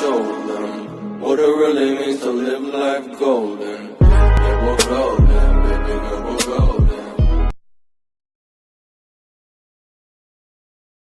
told them what it really means to live life golden.